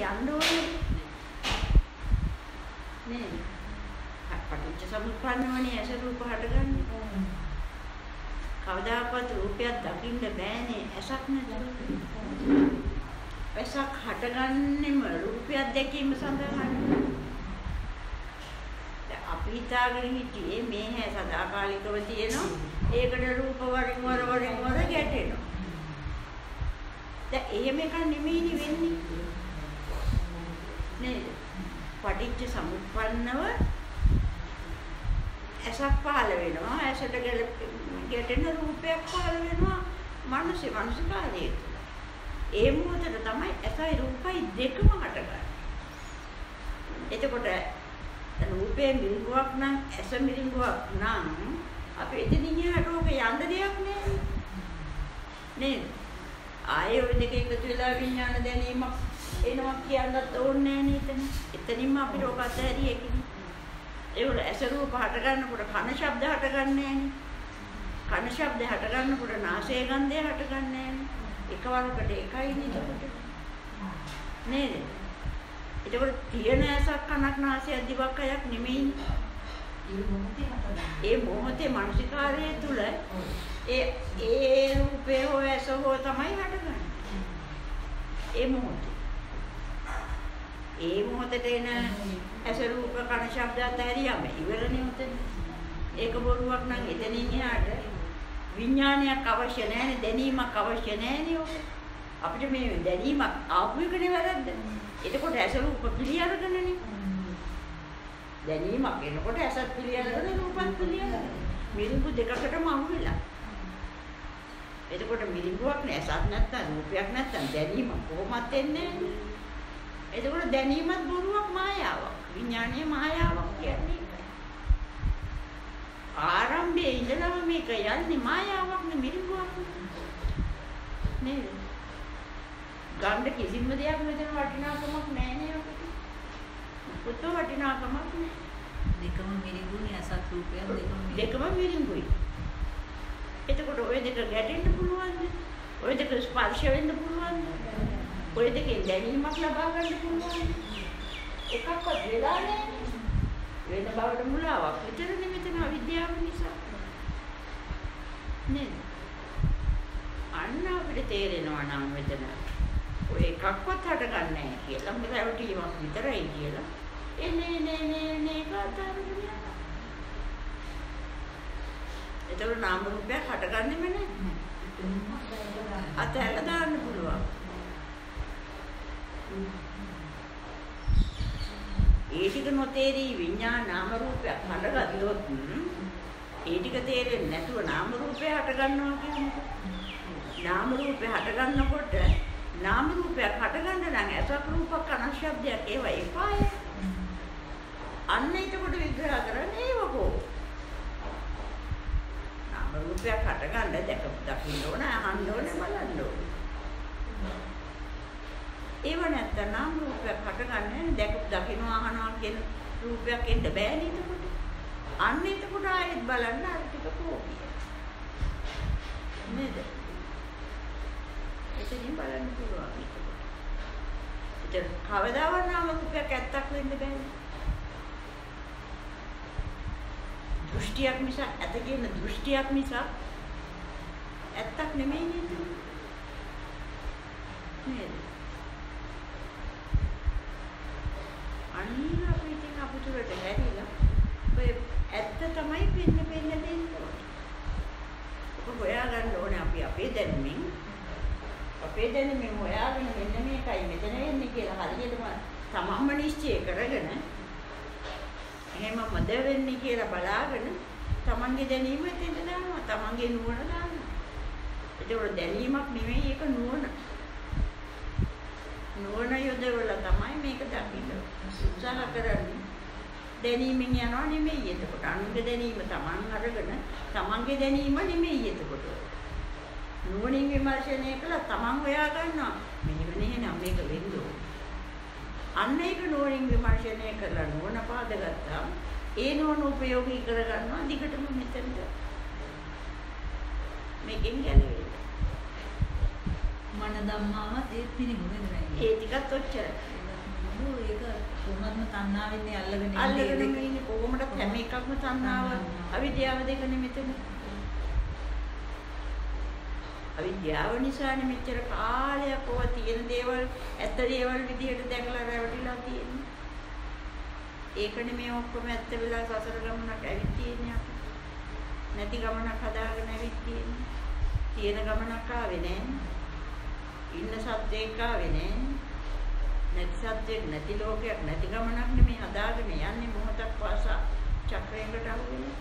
යන්න ඕනේ. නේද? පටිච්ච සමුප්පන්නවනේ ඇස රූප හටගන්නේ. කවදාකවත් රූපයක් දකින්න බෑනේ ඇසක් නැතුව. ඇසක් හටගන්නෙම රූපයක් දැකීම සඳහා. අපි හිතාගෙන හිටියේ මේ හැ සදාකාලිකව තියෙනවා. ඒකට රූප වරින් වර ගැටෙනවා. දැන් එහෙම එකක් නෙමෙයිනේ වෙන්නේ. නේද? පටිච්ච සමුප්පන්නව ඇසක් පහළ වෙනවා. ඇසට ගැටෙන රූපයක් පහළ වෙනවා. මනසිකාරයේ. ඒ මොහොතේ තමයි ඇසයි රූපයි දෙකම හටගන්නේ. එතකොට රූපේ මිරිඟුවක් නම් ඇස මිරිඟුවක් නම් අපි එතනින් එහාට ඕක යන්න දෙයක් නෑ නේද? ආයේ ওই දෙක එකතු වෙලා විඥාන දැනීමක් එනවා කියන්නත් ඕනේ නෑ නේද? එතනින්ම අපිට ඕක අතහැරියේ කිනේ. ඒවල ඇස රූප හට ගන්නකොට කන ශබ්ද හට ගන්නෑ නේ. කන ශබ්ද හට ගන්නකොට නාසය ගන්ධය හට ගන්නෑ නේ. එකවරකට එකයි නේද? නේද? ඒකවල තියෙන ඇසක් කනක් නාසයක් දිවක් කයක් නෙමෙයි. ඒ මොහොතේ මානසිකාරයේ තුල ඒ රූපේ හෝ ඇස හෝ තමයි හටගන්නේ. ඒ මොහොතේ එන ඇස රූප කන ශබ්ද අතහැරියම ඉවරනේ උතන. ඒක බොරුවක් නම් එතනින් එහාට විඥානයක් අවශ්‍ය නැහැ, දැනීමක් අවශ්‍ය නැහැ. අපිට මේ දැනීමක් ආපු එකනේ වැරද්ද. එතකොට ඇස රූප පිළි අරගෙනනේ. දැනීමක් එනකොට ඇසත් පිළි අරගෙන රූපත් පිළි අරගෙන. මිරිඟු දෙකකටම අහු වෙලා. එතකොට මිරිඟුවක් නෑ, ඇසත් නැත්තම් රූපයක් නැත්තම් දැනීමක් කොහොමත් එන්නේ නැහැ. එතකොට දැනීමත් බොරුවක් මායාවක්. විඥානීය මායාවක් කියන්නේ. ආරම්භයේ ඉඳලම මේක යන්නේ මායාවක් නේ මිරිඟුවක් නේද? ගන්න කිසිම දෙයක් මෙතන වටිනාකමක් නැහැ නේද? පුතු වටිනාකමක් නැහැ. දෙකම මිරිඟුනේ අසත් රූපයක් දෙකම මිරිඟුයි. එතකොට ඔය දෙක ගැටෙන්න පුළුවන්ද? ඔය දෙක ස්පර්ශ වෙන්න පුළුවන්ද? ඔය දෙකෙන් දැනීමක් ලබා ගන්න පුළුවන්ද? එකක්වත් වෙලා නැහැ. වෙන බවට මුලාවක් විතරනේ මෙතන අවිද්‍යාව නිසා. නේද? අන්න අපිට තේරෙනවා නම් මෙතන ඔය එකක්වත් හටගන්නේ නැහැ කියලා. මොකද රැවටීමක් විතරයි කියලා. එනේ කතාවද නෑ. ඒතර නාම රූපයක් හටගන්නෙම නැහැ. අතහැරලා දාන්න පුළුවන්. ඒ ටික නොතේරි විඤ්ඤාණ නාම රූපයක් හටගත්තොත් ඒ ටික තේරෙන්නේ නැතුව නාම රූපය හට ගන්නවා කියන්නේ. නාම රූපය හට ගන්නකොට නාම රූපයක් හට ගන්න නම් අසත් රූපක කන ශබ්දයක් ඒවා එපාය. අන්න ඒකට විග්‍රහ කරන්නේ ඒවකෝ. නාම රූපයක් හට ගන්න දකින්න ඕන, අහන්න ඕන, බලන්න ඕන. ඒව නැත්තම් නාම රූපයක් හටගන්නේ දකින්න අහනවා කියන රූපයක් එන්න බෑ නේද? අන්න එතකොට ආයෙත් බලන්න අර ටික කෝපිය. නේද? එතනින් බලන්න පුළුවන් එතකොට. ඒක කවදාවත් නාම රූපයක් ඇත්තක් වෙන්න බෑනේ. දෘෂ්ටියක් මිස ඇත කියන දෘෂ්ටියක් මිස ඇත්තක් නෙමෙයි නේද? නේද? අනිත් අපි ඉතින් අපුතුරට හැරිලා ඔය ඇත්ත තමයි පින්න දෙන්නේ. ඔක හොයාගන්න ඕනේ අපි අපේ දැනුමින් හොයාගෙන මෙන්න මේකයි මෙතන වෙන්නේ කියලා හරියටම තමන්ම නිශ්චය කරගෙන එහෙම මද වෙන්නේ කියලා බලාගෙන තමන්ගේ දැනීම එතෙන්ට දානවා, තමන්ගේ නුවණ දානවා. ඒක දැනීමක් නෙවෙයි, ඒක නුවණ. නුවණ යොදවලා තමයි මේක දකින්න උත්සාහ කරන්නේ. දැනීමෙන් යනවා නෙමෙයි. එතකොට අනුන්ගේ දැනීම තමන් අරගෙන තමන්ගේ දැනීම නෙමෙයි. එතකොට නුවණින් විමර්ශනය කළා තමන් හොයා ගන්නවා මෙන්න නේනම් මේක වෙන්න ඕන. අන්න ඒක නුවණින් විමර්ශනය කරලා නුවණ පාදගත්තා. ඒ නුවණ උපයෝගී කරගන්නවා දිගටම මෙතනට. මේකෙන් ගැලවෙන්න. මන ධම්මාවත් ඒ පිළිගුණ නෑ. ඒ ටිකත් ඔච්චරයි. නේද? ඒක කොහොමත්ම තණ්හාවෙන්නේ අල්ලගෙන ඉන්නේ කොහොමද හැම එකක්ම තණ්හාව අවිද්‍යාව දෙකනේ මෙතන. අවිද්‍යාව නිසානේ මෙච්චර කාලයක් ඔය තියෙන දේවල් ඇත්ත දේවල් විදිහට දැකලා රැවටිලා තියෙන්නේ. ඒකනේ මේ ඔක්කොම ඇත්ත වෙලා සසර ගමනක් ඇවිත් තියෙන්නේ අපි. නැති ගමනක් හදාගෙන ඇවිත් තියෙන්නේ. තියෙන ගමනක් ආවේ නැහැ. ඉන්න සත්‍යයක් ආවේ නැහැ. නැති සත්‍යයක් නැති ලෝකයක් නැති ගමනක් නෙමේ හදාගෙන යන්නේ මොහොතක් පාසා චක්‍රයකට අහුවෙන්නේ.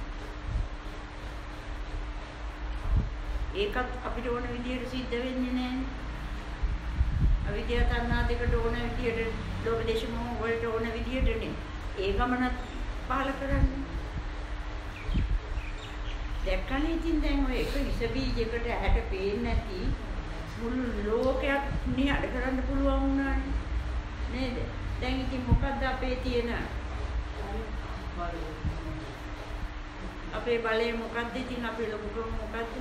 ඒකත් අපිට ඕන විදිහට සිද්ධ වෙන්නේ නැහැ. අවිද්‍යාව තණ්හා දෙකට ඕන විදිහට ලෝභ දේශ මොහ වලට ඕන විදිහටනේ. ඒ ගමනත් පහල කරන්නේ. දැක්කනේ ඉතින් දැන් ඔය එක විස බීජයකට ඇහැට පේන්නේ නැති මුළු ලෝකයක් නිහඬ කරන්න පුළුවන් වුණානේ. නේද? දැන් ඉතින් මොකද්ද අපේ තියෙන අපේ බලය මොකද්ද? ඉතින් අපේ ලොකුකම මොකද්ද?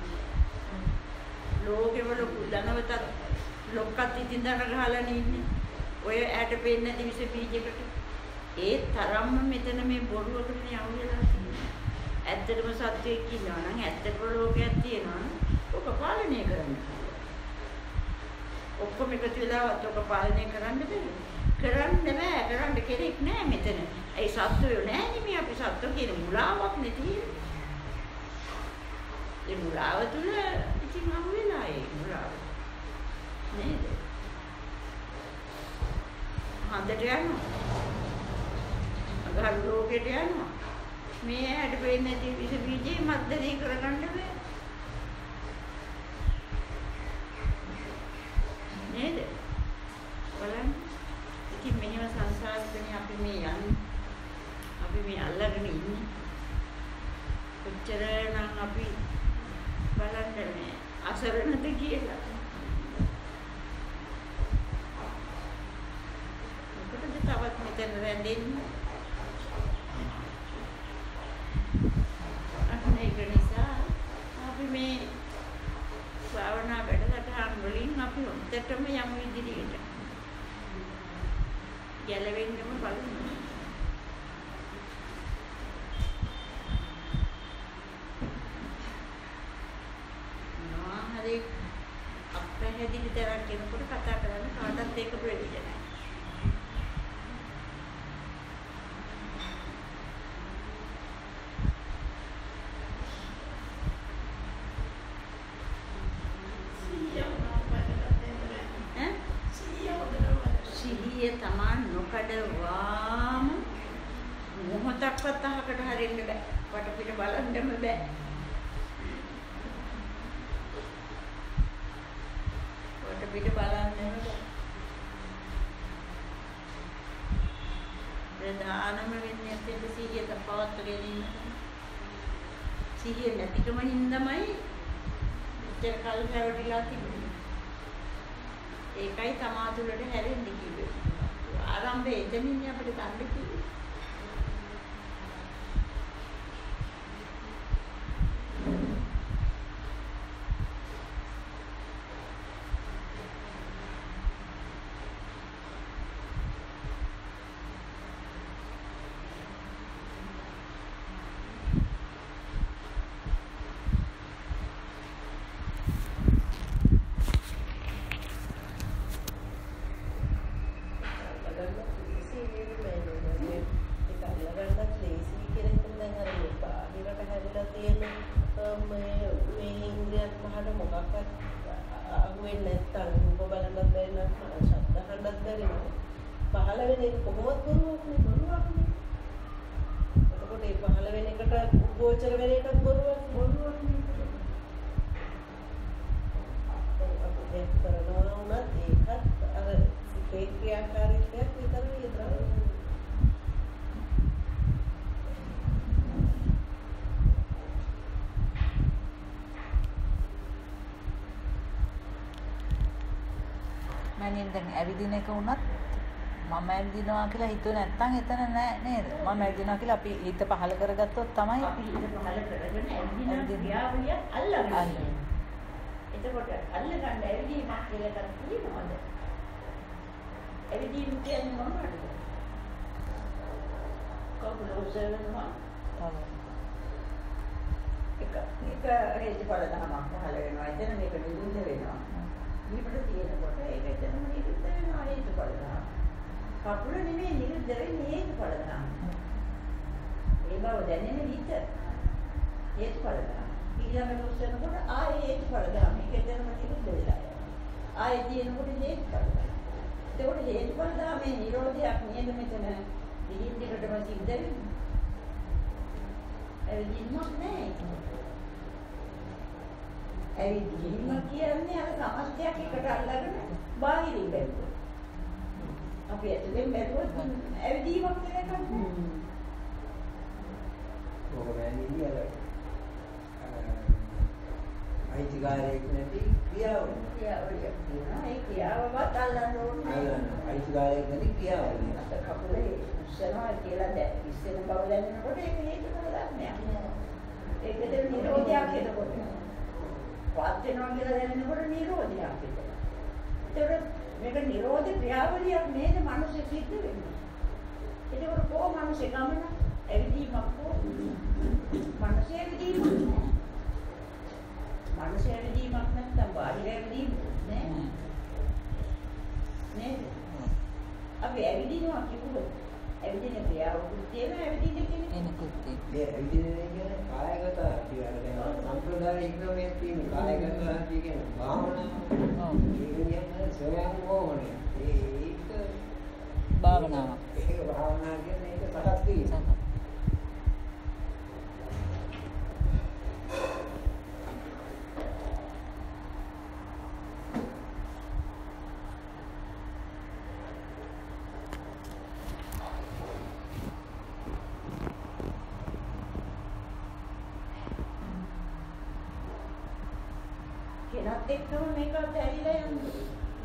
ලෝකෙවල ධනවත ලොක්කත් ඉතින් දන ගහලා ඉන්නේ. ඔය ඇහැට පේන්නේ නැති විස බීජයකට. ඒ තරම්ම මෙතන මේ බොරුවකට යමු වෙලා තියෙනවා. ඇත්තටම සත්‍යයක් ඉන්නවා නම් ඇත්තටම ලෝකයක් තියෙනවා නම් ඔක පාලනය කරන්න. ඔක්කොම එකතු වෙලාවත් ඔක පාලනය කරන්න බැහැ. කරන්න බෑ. කරන්න කෙනෙක් නෑ මෙතන. ඒ සත්වයෝ නෑනේ මේ අපි සත්ව කියන මුලාවක් නේ තියෙන්නේ. ඒ මුලාව තුල ඉතින් අහු වෙලා ඒ මුලාව. නේද? හන්දට යනවා. අගහරු ලෝකෙට යනවා. මේ ඇහැට පේන්නේ නැති විස බීජේ මද්දේ කරගන්න බෑ. නේද? බලන්න. ඉතින් මෙහෙම සංසාරෙදී අපි මේ යන්නේ. අපි මේ අල්ලගෙන ඉන්නේ. කොච්චරනම් අපි බලන්න මේ අසරණද කියලා. මොකටද තවත් මෙතන රැඳෙන්නේ? ඒක නිසා අපි මේ භාවනා වැඩසටහන් වලින් අපි හොඳටම යමු ඉදිරියට. ගැලවෙන්නම බලමු. හරි අපහැදිලි තරක් කෙනෙකුට කතා කරන්න කාටවත් ඒක ප්‍රයෝජනයි. සිහිය තමන් නොකඩවාම මොහොතක්වත් අහකට හරින්න බෑ. වටපිට බලන්නම බෑ. වටපිට බලන්නම බෑ. ප්‍රධානම වෙන්නේ ඇත්තට සිහිය තපවත්වගෙන ඉන්න. සිහිය නැතිකම හින්දාමයි උත්තර කල් හැවටිලා තිබුණේ. ඒකයි තමා තුළට හැරෙන්නේ කිව්වේ. ආරම්භයේ එතනින් අපිට ගන්න කිව්වේ. දැන් ඇවිදින එක වුණත් මම ඇවිදිනවා කියලා හිතුවේ නැත්තම් එතන නෑ නේද? මම ඇවිදිනවා කියලා අපි හිත පහල කරගත්තොත් තමයි අපි හිත පහල කරගෙන ඇවිදින ක්‍රියාවලිය අල්ලගන්න. එතකොට අල්ලගන්න ඇවිදීමක් කියලා කරක් තියෙනවද? ඇවිදීම කියන්නේ මොනවද? කකුල උසවනවා. එක හේතුඵල ධමයක් පහළ වෙනවා. එතන මේක නිරුද්ධ වෙනවා. විපරිත තියෙනකොට ඒක එතනම නිරුද්ධ වෙනවා හේතුඵල ධම. කකුල නෙමෙයි නිරුද්ධ වෙන්නේ හේතුඵල ධම. ඒ බව දැනෙන විට හේතුඵල ධම. ඊළඟට උස්සනකොට ආයේ හේතුඵල ධම. මේක එතනම නිරුද්ධ වෙලා යනවා. ආයේ තියෙනකොට හේතුඵල ධම. ඒකට හේතුඵල ධමේ නිරෝධයක් නේද මෙතන දිගින් දිගටම සිද්ධ වෙන්නේ. ඇවිදින්නක් නැහැ. ඇවිදින්න කියන්නේ අර සමස්තයක් එකට අල්ලගෙන බාහිරින් බැලුවා. අපි ඇතුලෙන් බැලුවොත් ඇවිදීමක් කියලා එකක් නෑ. ඔබවැනි අර අයිතිකාරයෙක් නැති ක්‍රියාවලිය. කියනවා ඒ ක්‍රියාවවත් අල්ලන්න ඕනේ. අයිතිකාරයෙක් නැති ක්‍රියාවලිය. අත කකුලේ ඉස්සනවා කියලා ඉස්සෙන බව දැනෙනකොට ඒක හේතුඵල ධර්මයක්. ඒකද නිරෝධයක් එනකොට. වාත් වෙනවා කියලා දැනෙනකොට නිරෝධයක් එනවා. ඒතකොට මේක නිරෝධ ක්‍රියාවලියක් නේද මනුෂ්‍ය සිද්ධ වෙන්නේ. ඒකවල කොහොම මනුෂ්‍ය ගමන ඇවිදීමක් කොහොමද? මනුෂ්‍ය ඇවිදීමක් නෑ. මනුෂ්‍ය ඇවිදීමක් නැත්නම් බාහිර ඇවිදීමක් නෑ. නේද? අපි ඇවිදිනවා කිව්වොත් ඇවිදින ක්‍රියාවකුත් තියෙනවා ඇවිදින කෙනෙක් එනකුත් තියෙනවා. මේ ඇවිදින කියන්නේ කායගත කියලා දැන් සම්ප්‍රදාය ඉක්මනේ තියෙන කායගත කියන භාවනාව. ඔව්. ඒක කියන්නේ සොයන් ඕනේ. ඒක භාවනාවක්. ඒක භාවනාව කියන්නේ ඒක සකස් වීම. කෙනත් එක්කම මේක ඇරිලා යන්නේ.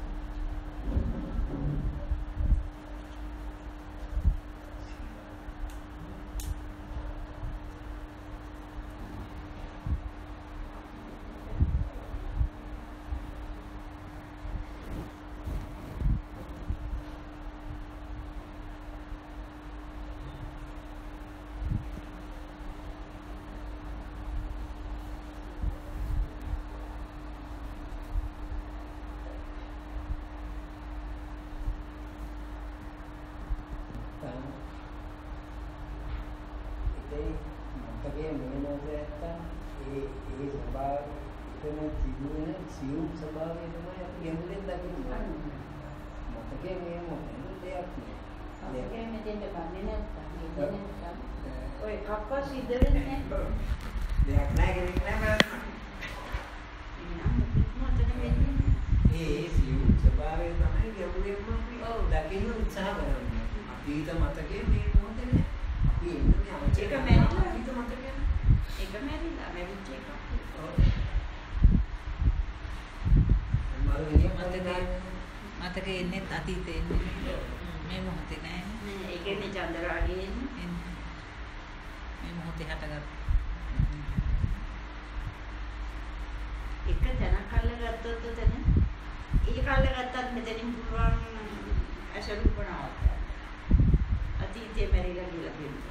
මතකයේ මොනවද නැත්තම් ඒ ස්වභාවය එතන තිබුණ සියුම් ස්වභාවය තමයි අපි ගැඹුරින් දකින්නේ. මතකයේ මේ මොන දෙයක් නෑ. ඒකෙන් මෙතෙන්ට ගන්නේ නැත්තම් ඔය කප්ප සිද්ධ වෙන්නේ නැහැ. දෙයක් නෑ කෙනෙක් නෑ ඒ සියුම් ස්වභාවය තමයි ගැඹුරින්ම අපි දකින්න උත්සාහ කරන්නේ. අතීත මතකයේ මේ මොහොතේ නෑ. අපි එන්නේ ඒක මැරිලා අතීත මතකයේ. ඒක මැරිලා මැරිච්ච එකක්. මතකේ එන්නේ අතීතේ එන්නේ. මේ මොහොතේ නෑ. ඒ කියන්නේ චන්දරාගේ එන්නේ. මේ මොහොතේ හටගත්. එක තැනක් අල්ලගත්තොත් එතන ඒක අල්ලගත්තත් මෙතනින් පුළුවන් අසරුපණාවක්. අතීතේ මැරිලා කියලා කියනවා.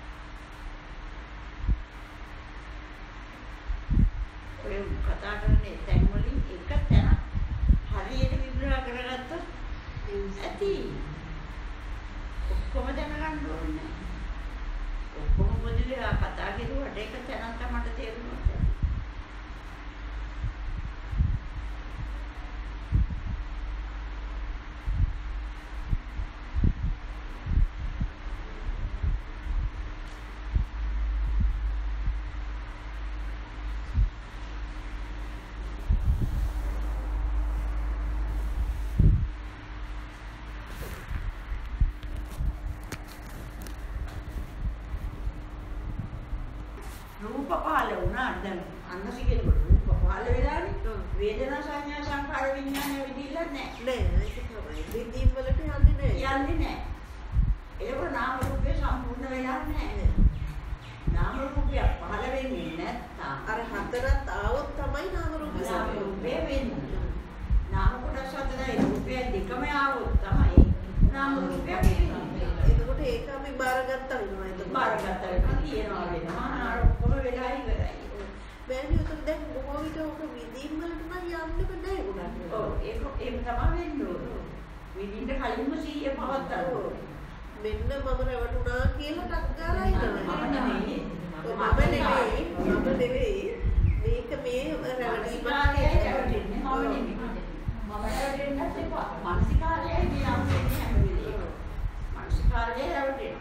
ඔය කතා කරන්නේ තැන් වලින් එක තැනක් හරියට විග්‍රහ කරගත්තොත් ඇති. ඔක්කොම දැනගන්න ඕනේ. ඔක්කොම පොදුවේ කතා කරුවාට එක තැනක් තමයි තේරුණා. රූප පහළ වුණාට දැන් අන්නසිකේ රූප පහළ වෙලානේ වේදනා සංඥා සංකාර විඥාන විදිහලා නැහැ ඒක තමයි විදීම් වලට යන්නේ නැහැ ඒක නාම රූපේ සම්පූර්ණ වෙලා නැහැ නාම රූපය පහළ වෙන්නේ නැත්නම් අර හතරත් ආවොත් තමයි නාම රූපේ වෙන්නේ නාම කොටස් හතරයි රූපය දෙකම ආවොත් තමයි රුපියල් එතකොට ඒක අපි බාරගත්තා වෙනවා. එතකොට බාරගත්තා වෙනවා තියනවා වෙනවා. අර ඔක්කොම වෙලා ඉවරයි. බෑනේ උතන දැන් බොහෝ විට ඔක විදීම් වලට නම් යන්න බෑ ගොඩක්. ඔව් ඒක තමයි වෙන්නේ. විදින්න කලින්ම 100 පවත්තා. මෙන්න මම රැවටුණා කියලා ටක් ගාලා ඉන්නවා. මම නෙවෙයි. මේක මේ රැවටීමක් රැවටෙන්නේ මම නෙවෙයි. මම රැවටෙන්නත් එපා. මානසිකාරයයි දිනම් වෙන්නේ හැම වෙලේම. මානසිකාරයයි රැවටෙනවා.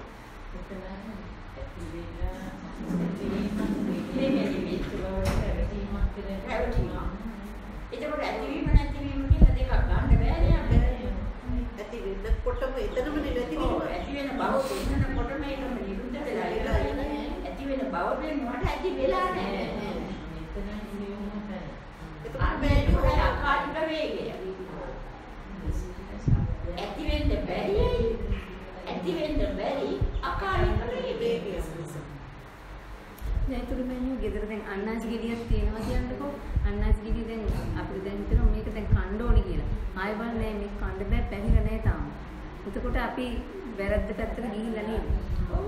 එතකොට ඇතිවීම නැතිවීම කියලා දෙකක් ගන්න බෑනේ අපිට. ඇති වෙනකොටම එතනම නැතිවීම. ඇති වෙන බව පෙන්නකොටම ඒකම නිරුද්ධ වෙලා ඉවරයි. ඇති වෙන බව පෙන්නවට ඇති වෙලා නැහැ. එතකොට මේ අකාලික වේගය. ඇති වෙන්න බැරි අකාලික වේගය. දැන් තුරු මෙන්නු ගෙදර දැන් අන්නාසි ගෙඩියක් තියෙනවා කියන්නකෝ. අන්නාසි ගෙඩිය දැන් අපිට දැන් හිතනවා මේක දැන් කන්න ඕනේ කියලා. ආයෙ බලන්නේ මේක කන්න බෑ පැහිලා නැහැ තාම. එතකොට අපි වැරද්ද පැත්තට ගිහිල්ලා නේද? ඔව්.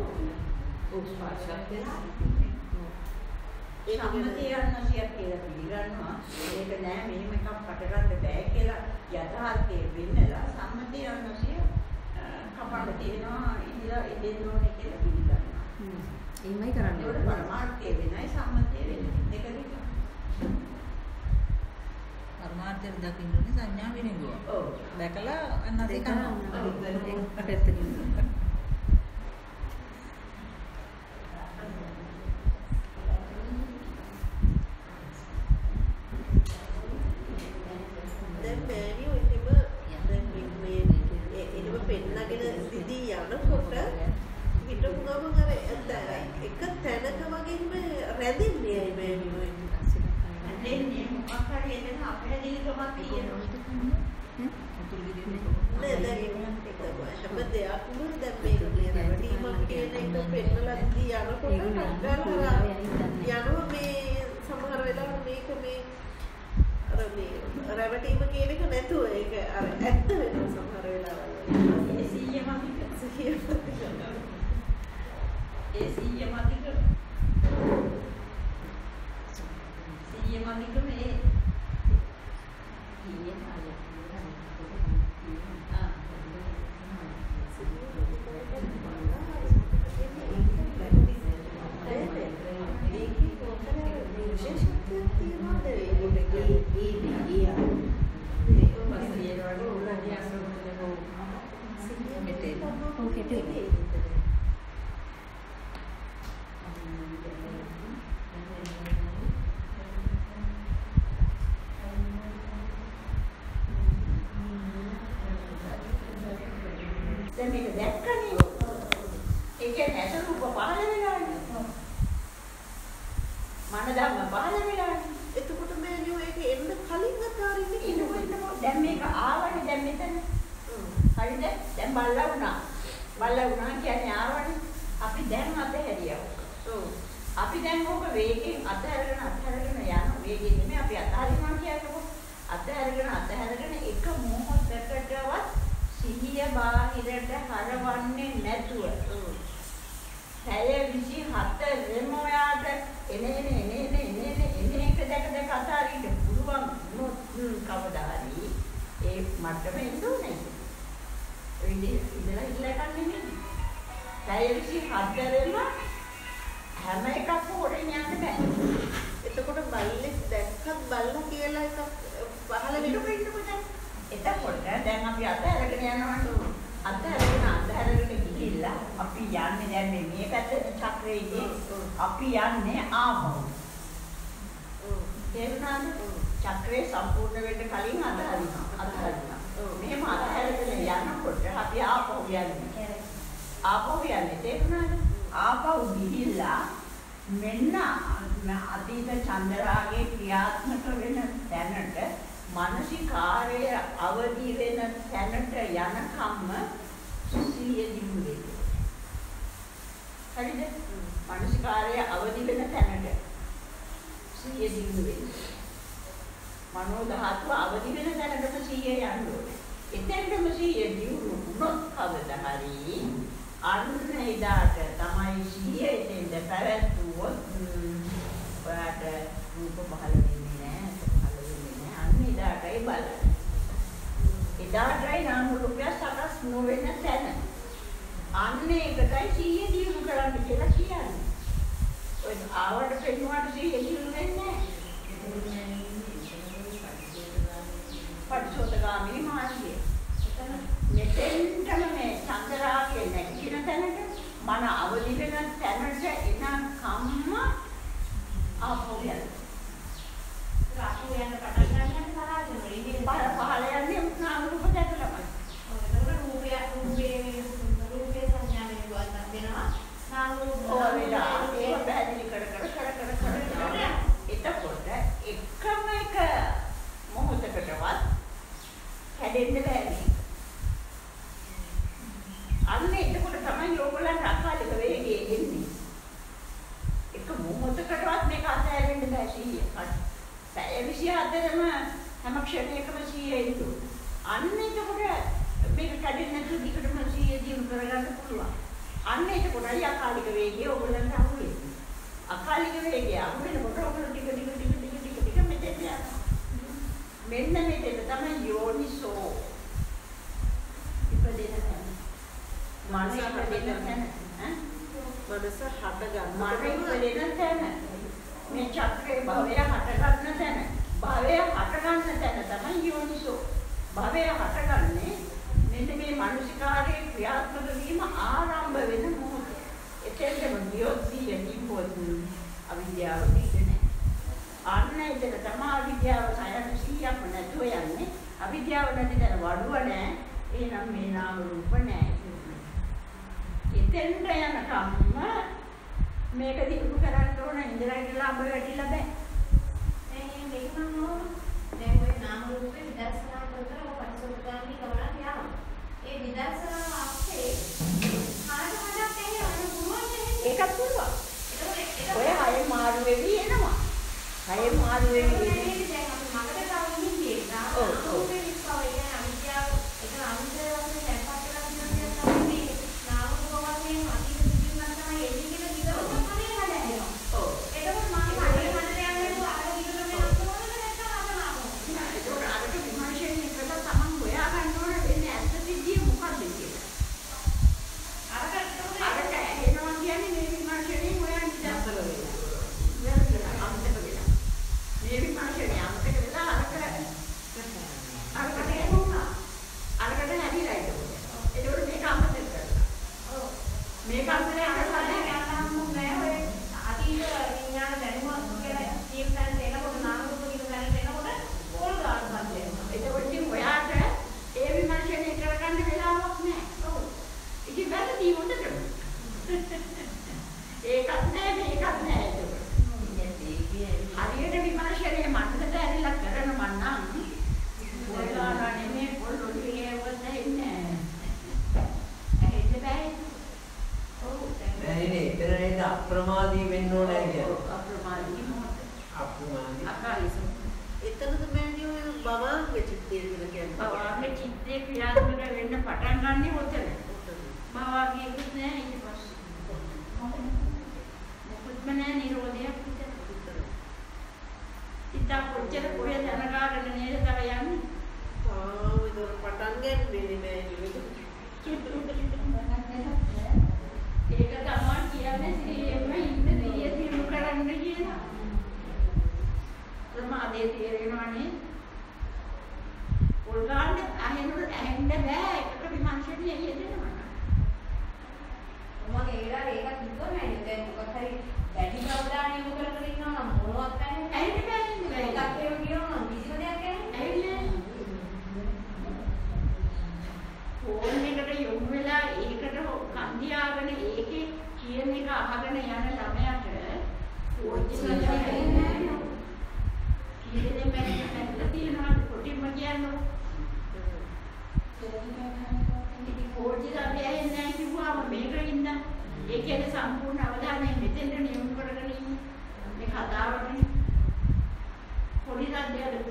සම්මතිය අන්නසියක් කියලා පිළිගන්නවා. ඒක නෑ මෙහෙම එකක් පටගන්න බෑ කියලා යථාර්ථයේ වෙන්නලා සම්මතිය අන්නසිය කපන්න තියෙනවා ඉඳලා ඉදෙන්න ඕනේ කියලා පිළිගන්නවා. එහෙමයි කරන්නේ. ඒකට පරමාර්ථය වෙනයි සම්මතිය වෙන්නේ. දෙක දෙක. පරමාර්ථය දකින්න ඕනේ සංඥා විනිදුව. ඔව්. දැකලා අන්නසේ කරනවා. පැත්තකින්. දැන් මෑනියෝ එහෙම දැන් මේ එනම පෙන්නගෙන දිදී යනකොට හිටපු ගමන් අර එක තැනක වගේ එහෙම රැඳෙන්නේ ඇයි මෑනියෝ දෙන්නේ මොකක් හරි එතන අපහැදිලිකමක් තියෙනවා. නෑ දැන් හැම දෙයක්ම දැන් මේක මේ රැවටීමක් කියන එක පෙන්නලා දී යනකොට යනවා මේ සමහර වෙලාවට මේක මේ අර මේ රැවටීම කියන එක නැතුව ඒක අර ඇත්ත වෙනවා සමහර වෙලාවල් ඒ 100 මතික මේ දැන් මේක දැක්කනේ. ඒ කියන්නේ ඇස රූප පහළ වෙලානේ. මන ධර්ම පහළ වෙලානේ. එතකොට මෑනියෝ ඒක එන්න කලින් අතාරින්නේ ඉන්නකොට දැන් මේක ආවනේ දැන් මෙතන. හරිද? දැන් බල්ලා වුණා. බල්ලා වුණා කියන්නේ ආවනේ. අපි දැන් අතහැරියා. ඔව්. අපි දැන් ඕක වේගෙන් අතහැරගෙන යන වේගෙන් නෙමෙයි අපි අතහරිනවා කියනකො. අතහැරගෙන එක මොහොතකටවත් සිහිය බාහිරට හරවන්නේ නැතුව. පැය 24ෙම ඔයාට එන එක දැක අතාරින්න පුළුවන් කවදා හරි ඒ මට්ටම එන්න ඕනේ. ඒ ඉඳලා ඉල්ලගන්න නෙමෙයි. පැය 24ෙම හැම එකක්ම හොරෙන් යන්න බෑ. එතකොට බල්ලෙක් දැක්කත් බල්ලා කියලා එකක් පහළ වෙනවා. එතකොට දැන් අපි අතහැරගෙන යනවා. අතහැරගෙන ගිහිල්ලා අපි යන්නේ දැන් මේ පැත්තේ චක්‍රයේදී අපි යන්නේ ආපහු. තේරුණාද? චක්‍රේ සම්පූර්ණ වෙන්න කලින් අතහරිනවා. මෙහෙම අතහැරගෙන යනකොට අපි ආපහු යන්නේ. තේරුණාද? ආපහු ගිහිල්ලා මෙන්න අතීත චන්ද්‍රාගේ ක්‍රියාත්මක වෙන තැනට මානසිකාරය අවදි වෙන තැනට යනකම්ම සිහිය දිනු වෙනවා. හරිද? මානසිකාරය අවදි වෙන තැනට සිහිය දිනු වෙනවා. මනෝ ධාතුව අවදි වෙන තැනටම සිහිය යන්න ඕනේ. එතෙන්ටම සිහිය දිනු වුණොත් කවදා හරි අන්න එදාට තමයි සීයේ දෙන්න පැවැත්වුවොත් ඔයාට රූප පහළ වෙන්නේ නැහැ අන්න එදාටයි බලන්න. එදාටයි නාම රූපය සකස් නොවෙන තැන. අන්න ඒකටයි සීයේ දියුණු කරන්න කියලා කියන්නේ. ඔය ආවට පෙන්වුවාට සීයේ දියුණු වෙන්නේ නැහැ. පටිසෝතගාමී මාර්ගය. මෙතෙන්ටම මේ චන්දරාගය නැගිටින තැනට මන අවදි වෙන තැනට එන කම්ම ආපහු යන. රාහු යන පටන් ගන්න තරහගෙන ඉන්නේ පහළ යන්නේ නාම රූප දැකලාමයි. ඒකට රූපේ සංඥාවෙන් ගොඩක් වෙනවා. නාම රූප ඒක පැහැදිලි කර එතකොට එකම එක මොහොතකටවත් හැදෙන්න බැහැ. අන්න එතකොට තමයි ඕගොල්ලන් අකාලික වේගයේ එන්නේ. එක මොහොතකටවත් මේක අතහැරෙන්න බෑ 100. පැය 24ම හැම ක්ෂණයකම 100 ඉන්නු. අන්න එතකොට මේක කඩෙන්නේ නැතුව දිගටම 100 දියුණු කරගන්න පුළුවන්. අන්න එතකොටයි අකාලික වේගය ඕගොල්ලන්ට අහු වෙන්නේ. අකාලික වේගය අහු වෙනකොට ඕගොල්ලෝ ටික මෙතෙන් යනවා. මෙන්න මෙතන තමයි යෝනිසෝ ඉපදෙන තැන. මනස ඉපදෙන තැන. මනස හට ගන්න. මන ඉපදෙන තැන. මේ චක්‍රේ භවය හට ගන්න තැන. භවය හට ගන්න තැන තමයි යෝනිසෝ. භවය හටගන්නේ මෙන්න මේ මානසිකාරයේ ක්‍රියාත්මක වීම ආරම්භ වෙන මොහොත. එතෙන්ම නියොත්සිය නිපොත් අවිද්‍යාව පිටනේ. අන්න එතන තමයි අවිද්‍යාව සයන 100ක්ම නැතුව යන්නේ. අවිද්‍යාව නැති තැන වඩුව නැහැ. එහෙනම් මේ නාම රූප නැහැ. එතෙන්ට යනකම්ම මේක දිනු කරන්න ඕන ඉඳලා ඉඳලා අඹ වැටිලා බෑ. මේක නෝ දැන් ඔය නාම රූපේ විදර්ශනා කරලා පටිසෝතගාමී ගමනක් යනවා. ඒ විදර්ශනාව අපේ කාටවත් එහෙම පුළුවන් නේ. ඒකත් පුළුවන්. ඔය හය මාරු වෙවි එනවා. හය මාරු වෙවි එන්නේ. දැන් අපි මගට ගාව ඉන්නේ. නාම රූපේ විස්තව කියන්නේ අවිද්‍යාව. ඒක අවිද්‍යාව වශයෙන් දැක්පත් කරලා තියෙනවා තමයි නාම රූප වශයෙන් අතීත සිදුවීම් තමයි එන්නේ කියලා විතරක් තමයි හදන්නේ. ඔව්. එතකොට මම හරියට හදලා යන්නේ අර විතරම නෝනද නැත්නම් අර නාම. ඒක අරක විමර්ශනය කරලා තමන් හොයා ගන්න ඕන වෙන්නේ ඇත්ත සිද්ධිය මොකක්ද කියලා. අරක එනවා කියන්නේ මේ විමර්ශනයෙන් හොයන්න ඉස්සර වෙනවා. වෙනදලා අමතක වෙනවා. මේ විමර්ශනය අමතක වෙලා අරකට එනවා. අරකට හැදිලා ඉන්නවා. ඒකෝට මේක අමතක කරලා. ඔව්. මේක අමතක කරලා යන්න නෑ ඔය අතීත විඥාන දැනුම කියලා කියන තැනට එනකොට නාම රූප කියන තැනට එනකොට පොල් ගන්නවත් වෙනවා. ඒකෝට ඉතින් ඔයාට ඒ විමර්ශනය කරගන්න වෙලාවක් නෑ. ඔව්. ඉතින් වැරදි හොඳටම. ඒකත් නෑ මේකත් නෑ ඒක. හරියට විමර්ශනයේ මනසට ඇරිලා කරනවා නම් ඔයාලා නෙමෙයි පොල්ලොලියේ වුණේ ඉන්නේ. ඇහෙන්න බෑ. ඔව්. නෑනේ එතන නේද අප්‍රමාදී වෙන්න ඕනේ කියන්නේ. අප්‍රමාදී මොකද? අප්‍රමාදී. අකාලිස. එතනද මෑණියෝ ඔය භවංග චිත්තය කියලා කියන්නේ. භවංග චිත්තේ ක්‍රියාත්මක වෙන්න පටන් ගන්නෙ ඔතන. භවංගිකුත් නෑ ඊට පස්සේ. මොකක්ද නෑ නිරෝධයක් විතර. ඉතින් කොච්චර කොහෙද යනකාගෙන නේද තව යන්නේ? ඒක පටන් ගන්නේ මෑණියෝ. ඒක තමයි කියන්නේ සිහියෙම ඉන්න දිය දිනු කරන්න කියලා. ප්‍රමාදයේ තේරෙනවනේ. උල්ගාන්න ඇහෙන්න බෑ එකට විමර්ශනයේ යෙදෙනවා. මම ඒකත් කිව්වා නේද දැන් මොකක් හරි වැඩි ප්‍රවදානිය යොමු කරගෙන ඉන්නවා නම් මොනවත් නැහැ. ඇහෙන්න බෑ. ඒකත් එහෙම කියනවා නම් කිසිම දෙයක් නැහැ. ෆෝන් එකට යොමු වෙලා ඒකට කන්දියාගෙන ඒකේ කියන එක අහගෙන යන ළමයාට ඕජිනල් නැහැ. කීයද මම තියෙනවා කොටිම කියන්නේ. ඕජිනල් නැහැ කිව්වම මේක ඉන්න ඒ කියන්නේ සම්පූර්ණ අවධානය මෙතෙන්ට යොමු කරගෙන ඉන්නේ. මේ කතාවනේ පොඩි සද්දයක්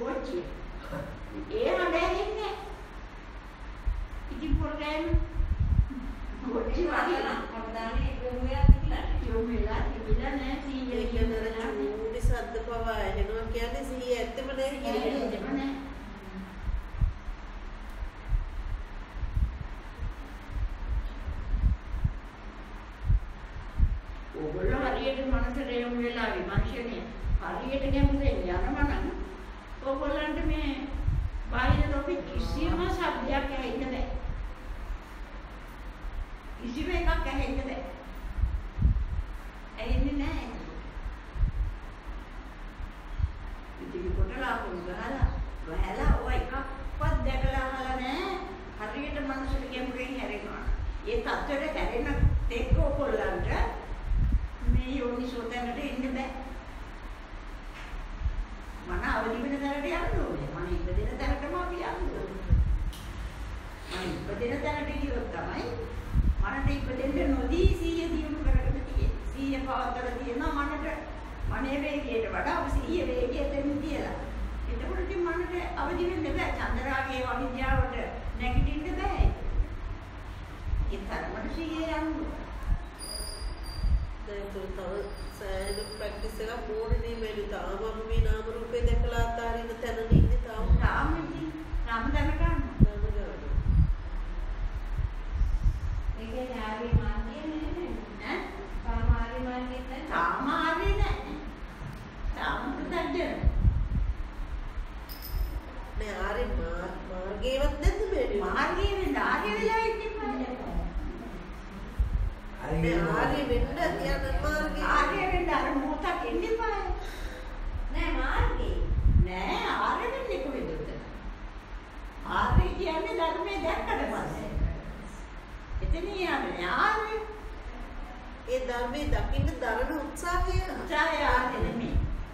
ඉතින් පොරගෑම කොච්චි වදිනා කවදානේ යොමු වෙලා තිබිලා නෑ සීයේ ඒ කියන්නේ චූටි සද්ද පවා එනවා කියන්නේ සිහිය ඇත්තම නෑ කියන්නේ. ඔයගොල්ලෝ හරියට මනසට යොමු වෙලා විමර්ශනය හරියට ගැඹුරෙන් යනවා නම් ඔයගොල්ලන්ට මේ බාහිර ලෝකෙ කිසිම શબ્දයක් ඇහෙන්න බෑ. කිසිම එකක් ඇහෙන්න බෑ. ඇහෙන්නේ නෑ. ඉතින් කොටලා වහලා ඔය එකක්වත් දැකලා අහලා නෑ. හරියට මනසට ගැඹුරෙන් හැරෙනවා. ඒ තත්ත්වෙට හැරෙන තෙක් ඔයගොල්ලන්ට මේ යෝනිසෝතනට එන්න බෑ. මන අවදි වෙන තැනට යන්න ඕනේ. මන ඉපදෙන තැනටම අපි යන්න ඕනේ. මන ඉපදෙන තැනට ගියොත් තමයි මනට ඉපදෙන්න නොදී 100 දියුණු කරගෙන තියෙන්නේ. 100 පවත්තර තියෙනවා මනට. මනේ වේගයට වඩා 100 වේගය දෙන්න තියලා. එතකොට ඉතින් මනට අවදි වෙන්න බෑ. චන්ද්‍රාගේ අවිද්‍යාවට නැගිටින්න බෑ. ඒ තරමට 100 යන්න ඕනේ. දැන් තව සෑහෙන ප්‍රැක්ටිස් එකක් ඕනේ මේ තාම මේ නාම රූපේ දැකලා අතාරින්න තැන ඉන්නේ තාම තාම දැන ගන්න. ඒකේ ආරි මාර්ගය නේ ඈ? තාම ආරි මාර්ගය නැහැ. තාම ආරි නැහැ. තාම පුතද්ද. නෑ ආරි මාර්ගේවත් නැද්ද මේ මාර්ගයේ වෙන්න ආර්ය වෙලා ඉන්නේ මම. ආර්ය වෙන්න කියන මාර්ගය ආර්ය වෙන්න අර මොහොතක් එන්න එපා. නෑ මාර්ගේ. නෑ ආර්ය වෙන්නේ කොහෙද? ආර්ය කියන්නේ ධර්මයේ දැක්කට පස්සේ. එතන යන්නේ ආර්ය. ඒ ධර්මයේ දකින්න දරන උත්සාහය ආර්ය නෙමෙයි.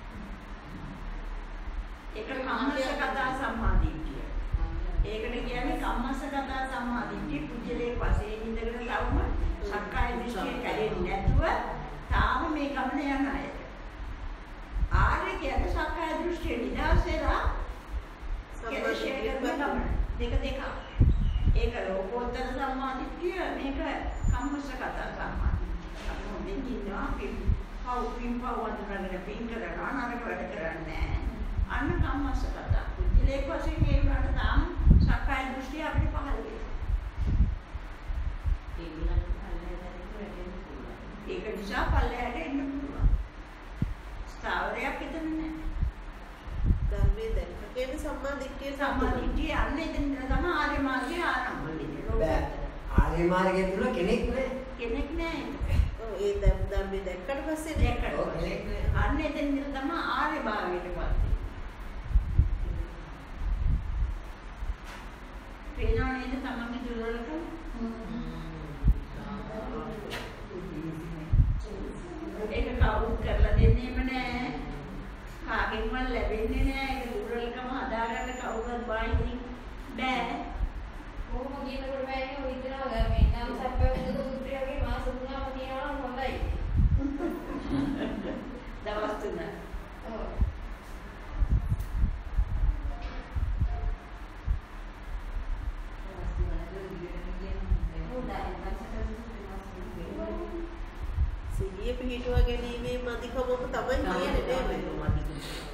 ඒක කම්මස්සගත සම්මාදිට්ඨිය. ඒකට කියන්නේ කම්මස්සගත සම්මාදිට්ඨිය පුජ්‍යලේ වශයෙන් ඉඳගෙන තවම සක්කාය දෘෂ්ටිය කැඩෙන්නේ නැතුව තාම මේ ගමන යන අය. ආර්ය කියන්නේ සක්කාය දෘෂ්ටිය නිදාසෙලා දෙක. ඒක ලෝකෝත්තර සම්මාදිට්ඨිය මේක කම්මස්සගත සම්මාදිට්ඨිය. අපි හොඳින් ඉන්නවා පින්පව් වන්දනගෙන පින් කරනවා නරක වැඩ කරන්නේ නැහැ. අන්න කම්මස්සගත. පුජ්‍යලේ වශයෙන් ඒ වුණාට තාම සක්කාය දෘෂ්ටිය අපිට පහළ වෙනවා. ඒක නිසා පල්ලෙහාට එන්න පුළුවන්. ස්ථාවරයක් එතන නැහැ. ධර්මයේ දැක්කේ සම්මාදිට්ඨිය සම්මාදිට්ඨිය අන්න එතන තමයි ආර්ය මාර්ගය ආරම්භ වෙන්නේ. බෑ. ආර්ය මාර්ගයේ තුල කෙනෙක් නෑ. කෙනෙක් නැහැ. ඔව් ඒ ධර්මයේ දැක්කට පස්සේ ඔව් කෙනෙක් නෑ. අන්න එතන තමයි ආර්ය භාවයට පත් වෙන්නේ. පේනවා නේද තමන්ගේ දුර්වලකම්? ඒක කවුරුත් කරලා දෙන්නේම නෑ. කාගෙන්වත් ලැබෙන්නේ නෑ. ඒක දුර්වලකම හදාගන්න කවුරුත් බාහිරින් බෑ. කොහොම කියනකොට බෑනේ ඔය ඉතනවා මේ නම් සප්පේ දුරුත්‍රියගේ මාස 3ම තියනවා නම් හොඳයි. දවස් 3. ඔව්. සිහිය පිහිටුවා ගැනීමේ මදිකමම තමයි කියන්නේ නේද?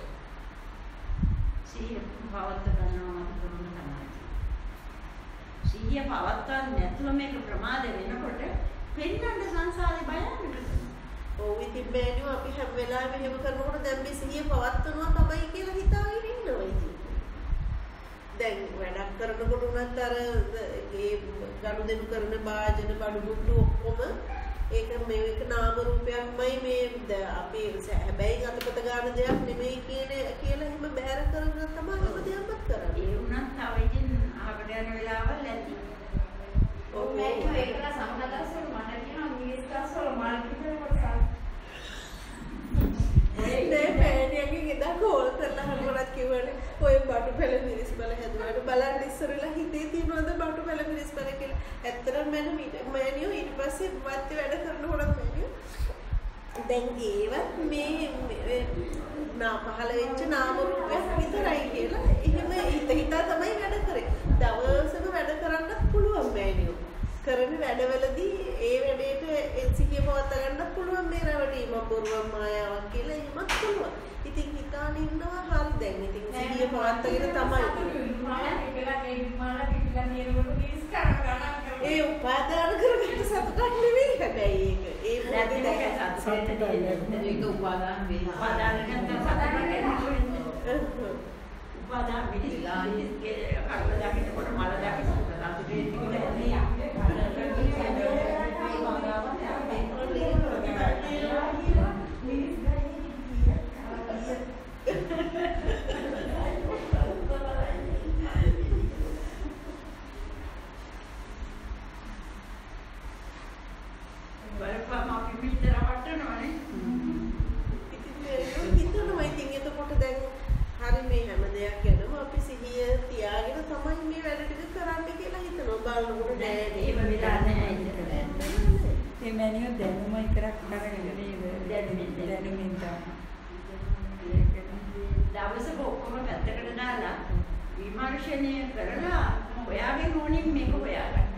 සිහිය පවත්ත ගන්නවා මතකම තමයි. සිහිය පවත්වන්නේ නැතුව මේක ප්‍රමාද වෙනකොට පෙන්නන්න සංසාරේ භයානක. ඔව් ඉතින් බෑනියෝ අපි හැම වෙලාවෙම එහෙම කරනකොට දැන් මේ සිහිය පවත්වනවා තමයි කියලා හිතාගෙන ඉන්නවා ඉතින්. දැන් වැඩක් කරනකොට උනත් අර ඒ ගනුදෙනු කරන වාජන බඩු මුට්ටු ඔක්කොම ඒක මේක නාම රූපයක්මයි මේ අපි හැබැයි අතපත ගන්න දෙයක් නෙමෙයි කියලා එහෙම බැහැර කරගෙන තමයි හැම දෙයක්ම කරන්නේ. ඒ වුණත් තව ඉතින් අහකට යන වෙලාවල් ඇති. ඔව් මේකලා සම්හදස්සල මට කියනවා මිනිස් කස්සල මල් පිටරකට නෑ පෑනියගේ ගෙදර කෝල් කරලා හරවලත් කිව්වනේ ඔය බටු පෙළ මිරිස් බල හැදුවාට බලන්න ඉස්සරලා හිතේ තියෙනවද බටු පෙළ මිරිස් බල කියලා. ඇත්තටම මෑනියෝ ඊට පස්සේ වත් වැඩ කරනකොට මෑනියෝ දැන් ඒවත් මේ පහළ වෙච්ච නාම රූපයක් විතරයි කියලා එහෙම හිතා තමයි වැඩ කරේ. දවසක වැඩ කරන්නත් පුළුවන් කරන වැඩවලදී ඒ වැඩේට සිහිය පවත්වා ගන්නත් පුළුවන් මේ රැවටීම බොරුවක් මායාවක් කියලා එහෙමත් පුළුවන්. ඉතින් හිතාන ඉන්නවා හරි දැන් ඉතින් සිහිය පවත්වාගෙන තමයි ඒ උපාදාන කරගත්ත සතුටක් නෙවෙයි හැබැයි ඒක ඒක උපාදාන වෙනවා. උපාදාන නැත්නම් උපාදාන පිළිලා කර්ම දකින්නකොට මල දකින්නකොට දවසක ඔක්කොම පැත්තකට දාලා විමර්ශනය කරලා ඔයාගේ නෝනින් මේක හොයාගන්න.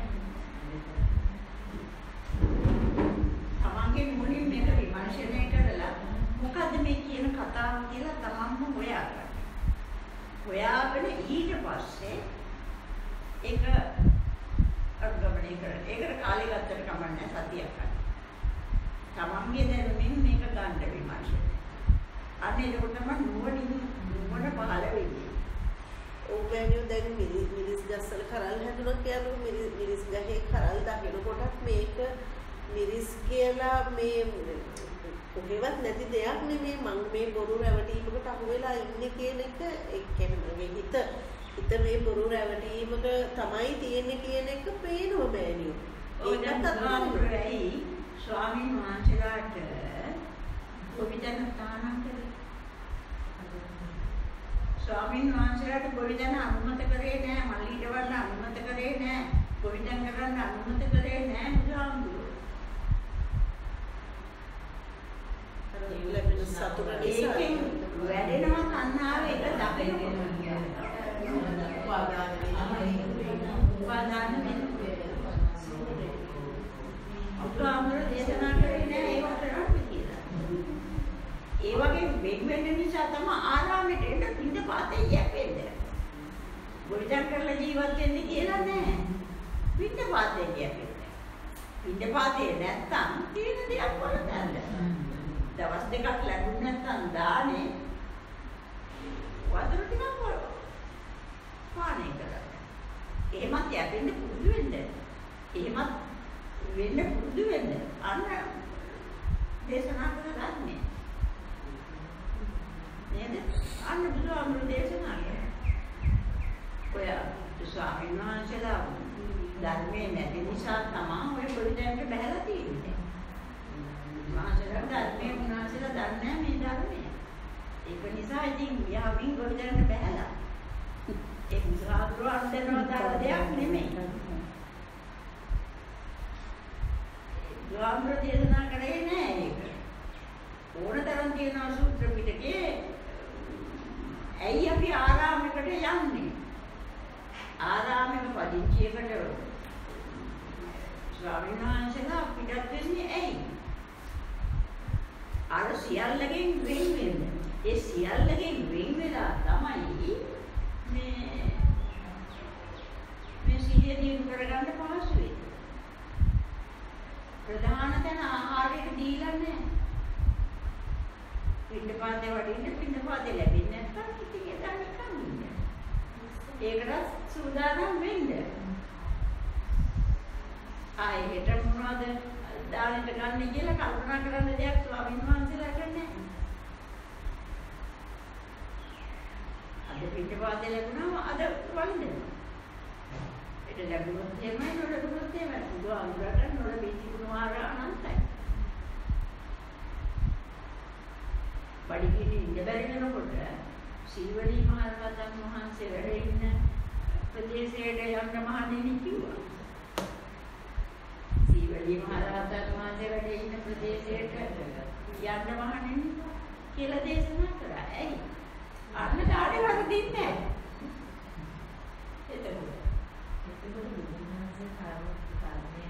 තමන්ගේ නෝනින් මේක විමර්ශනය කරලා මොකද්ද මේ කියන කතාව කියලා තමන්ම හොයාගන්න. හොයාගෙන ඊට පස්සේ ඒක අනුගමනය කරන්න. ඒකට කාලය ගත්තට කමන්නේ සතියක් ගන්න. තමන්ගේ දැනුමින් මේක ගන්න විමර්ශනය. අනේ එතකොට තමයි නුවණ පහළ වෙන්නේ. ඕගෑනියෝ දැන් මිරිස් ගස්වල කරල් හැදුනොත් කියනවා මිරිස් ගහේ කරල් දකිනකොටත් මේක මිරිස් කියලා මේ කොහෙවත් නැති දෙයක් නෙමෙයි මම මේ බොරු රැවටීමකට අහු වෙලා ඉන්නේ කියන එක ඒ කියන්නේ මගේ හිත මේ බොරු රැවටීමක තමයි තියෙන්නේ කියන එක පේනවා මෑනියෝ. ඒකත් අත්දැකීමයි ස්වාමීන් වහන්සේලාට කොවිදන තානම් කරේ. ස්වාමීන් වහන්සේලාට කොවිදන අනුමත කරේ නෑ, මල්ලීට වන්න අනුමත කරේ නෑ, කොවිදන් කරන්න අනුමත කරේ නෑ බුදුහාමුදුරුවෝ. ලැබෙන සතුට ඒකෙන් වැඩෙනවා තණ්හාව එක දකිනකොට. උපාදාන බුදුහාමුදුරුවෝ දේශනා කරේ නෑ ඒක කරන්න කියලා. ඒ වගේ වෙන්න නිසා තමයි ආරාමෙට එන්න පිට පාතේ යැපෙන්නේ. ගොවිතැන් කරලා ජීවත් වෙන්න කියලා නෑ. පිට පාතේ යැපෙන්නේ. පිට පාතේ නැත්තම් තියෙන දෙයක් වලදන්න. දවස් දෙකක් ලැබුණ නැත්තම් දානේ වතුර ටිකක් පානය කරන්න. එහෙමත් යැපෙන්න පුරුදු වෙන්න. එහෙමත් වෙන්න පුරුදු වෙන්න. අන්න දේශනා කරන්නේ. නේද? අන්න බුදුහාමුදුරුවෝ දේශනා කළා. ඔය ස්වාමීන් වහන්සේලා ධර්මයේ නැති නිසා තමයි ඔය පොඩිදැන්ට බහැලා තියෙන්නේ. මහසලා ධර්මයේ උන්වහන්සේලා දන්නේ මේ ධර්මය. ඒක නිසා ඉතින් යාවින් පොඩිදැන්ට බහැලා. ඒ බුදුහාමුදුරුවෝ අන්දරනවා දාලා දෙයක් නෙමෙයි. බුදුහාමුදුරුවෝ දේශනා කරේ නෑ ඒක. ඕනතරම් තියෙනවා සූත්‍ර පිටකේ. ඇයි අපි ආරාමයකට යන්නේ? ආරාමයක පදිංචියකට ස්වාමීන් වහන්සේලා පිටත් වෙන්නේ ඇයි? අර සියල්ලගෙන් වෙන් වෙන්න. ඒ සියල්ලගෙන් වෙන් වෙලා තමයි මේ සිහිය දිනු කරගන්න පහසු වෙන්නේ. ප්‍රධාන තැන ආහාරයට දීලා නැහැ. පින්නපාතේ වඩින්න පින්නපාතේ ලැබෙන්නේ නැත්නම් ඉතින් එදා නිකන් ඉන්න. ඒකට සූදානම් වෙන්න. ආයෙත් මොනවද දානෙට ගන්න කියලා කල්පනා කරන්න දෙයක් ස්වාමීන් වහන්සේලාට නැහැ. අද පින්නපාතේ ලැබුණාම අද වළඳනවා. ඒක ලැබුණොත් එමය නොලැබුණොත් එමය. බුදුහාමුදුරට නොලැබී තිබුණු අනන්තයි. බඩගිනි ඉඳ බැරි වෙනකොට සීවලී මහරහතන් වහන්සේ වැඩ ඉන්න ප්‍රදේශයට යන්න මහණෙනි කිව්වා. සීවලී මහරහතන් වහන්සේ වැඩ ඉන්න ප්‍රදේශයට යන්න මහණෙනි කියලා දේශනා කරා. ඇයි? අන්න ඩාඩේ වරදින්නේ නැහැ. එතකොට බුදුන්වහන්සේ කාර්යය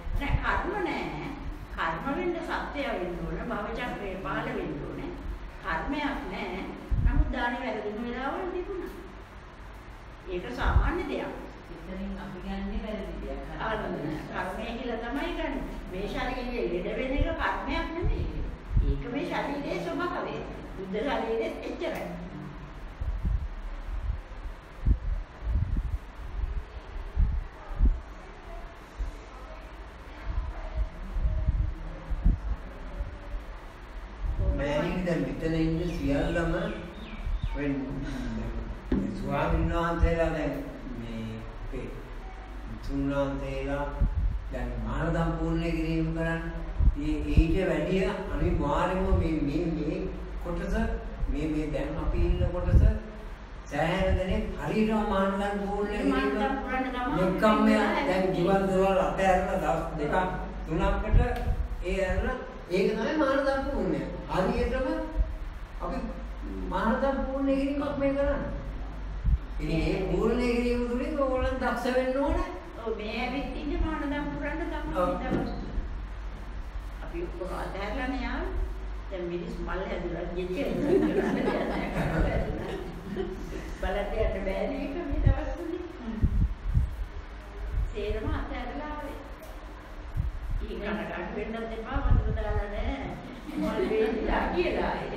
කර්ම නැහැ. කර්ම වෙන්න සත්‍යය වෙන්න ඕන. භව චක්‍රේ පහළ වෙන්න ඕනේ. කර්මයක් නැහැ. නමුත් දානේ වැරදිම වෙලාවල් තිබුණා. ඒක සාමාන්‍ය දෙයක්. එතනින් අපි ගන්නේ වැරදි දෙයක්. කර්මය කියලා තමයි ගන්න. මේ ශරීරයේ ලෙඩ වෙන එක කර්මයක් නෙමෙයි. ඒක මේ ශරීරයේ ස්වභාවය. බුද්ධ ශරීරෙත් එච්චරයි. දැන් මෙතන ඉන්න සියල්ලම වෙන ස්වාමීන් වහන්සේලා දැන් මේ තුන්වහන්සේලා දැන් මානදම් පූර්ණ කිරීම කරන්නේ ඊට වැඩිය අනිවාර්යයෙන්ම මේ කොටස මේ දැන් අපි ඉන්න කොටස සෑහෙන දෙනෙක් හරියටම මානදම් පූර්ණ කිරීම නිකම්ම දැන් ජීවල් දවල් අතහැරලා දවස් දෙකක් තුනකට ඒ අරලා ඒක තමයි මානදම් පූර්ණය. හරියටම අපි මානදම් පූර්ණ කිරීමක් මේ කරන්නේ. ඉතින් ඒ පූර්ණ කිරීම තුළින් ඕගොල්ලන් දක්ෂ වෙන්න ඕනේ. ඔව් මේ ඇවිත් ඉන්නේ මානදම් පුරන්න තමයි. අපි ඔක්කොම අතහැරලානේ ආවේ. දැන් මිනිස් මල් හැදුවා ගෙච්චේ. බලන්න යන්න බෑනේ ඒක මේ දවස් තුනේ. සේරම අතහැරලා ආවේ. ඊකට වෙන්නත් එපා වතුර දාලා නැහැ. මල් වේදිලා කියලා ඒ.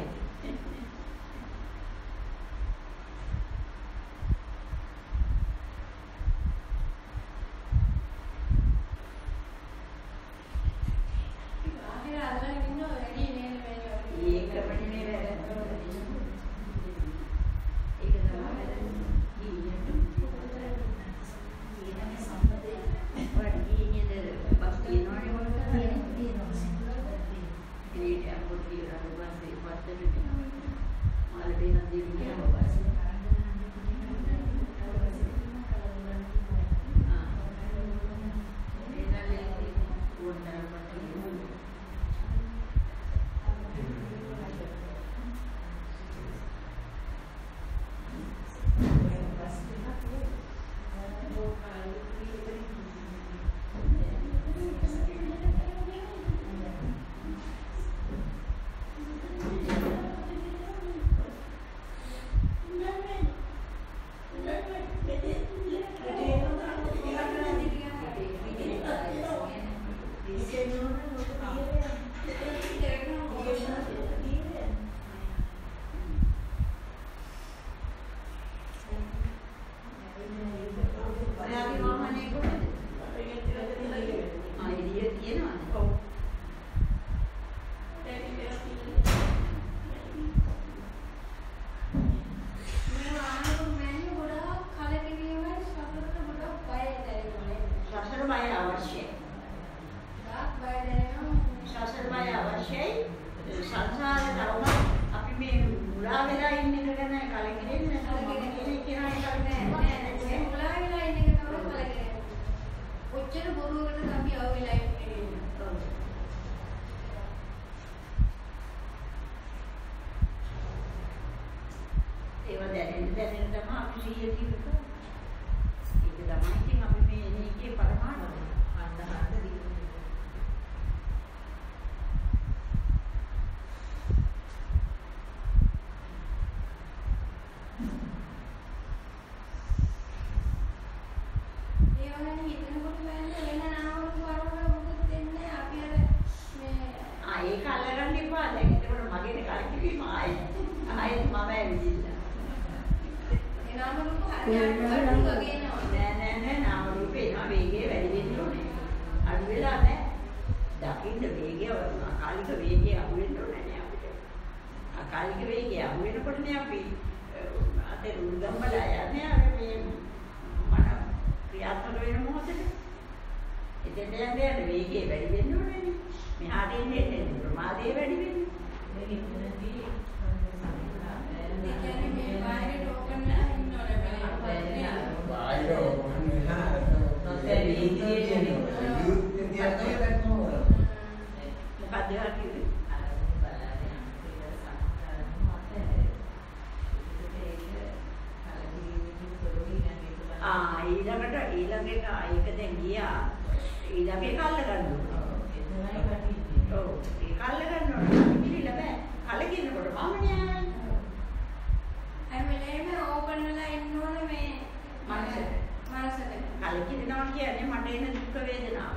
ඊළඟේ කල්ල ගන්නවා. ඔව් ඒ කල්ල ගන්නවා. පිළිලා බෑ. කලකිනකොට මම නෑ. හැම වෙලේම ඕපන් වෙලා ඉන්න ඕනේ මේ මනසට. කලකිනවා කියන්නේ මට එන දුක් වේදනාව.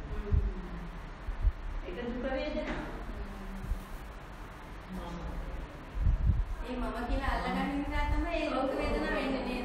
ඒක දුක් වේදනාව. ඒ මම කියලා අල්ලගන්න නිසා තමයි ඒ දුක් වේදනාව එන්නේ නේද?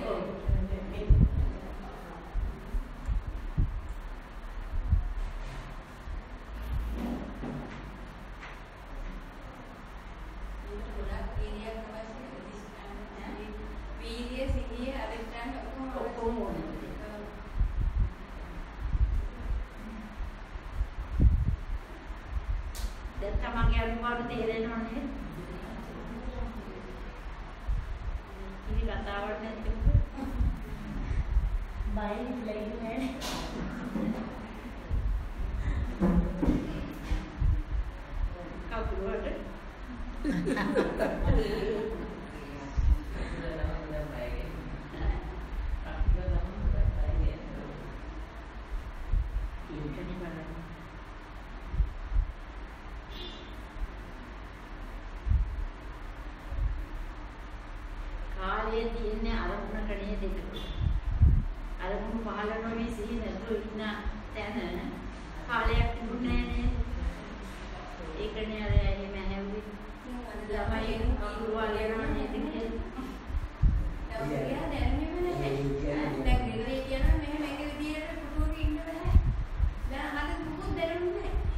තියෙන්නේ අරමුණක නේද ඒක. අරමුණු පහළ නොවී සිහි නැතුව ඉන්න තැන කාලයක් තිබුණේ නෑ. ඒකනේ අර එහෙම හැව්වේ. ළමයි අකුරු වලනවා නේද කියලා. දැන් දැනෙන්නේ නැහැ. දැන් ගෙදර කියනවා මෙහෙම එක විදියට පුටුවක ඉන්න බෑ. දැන් අද දුක දැනුන්නේ නැහැ.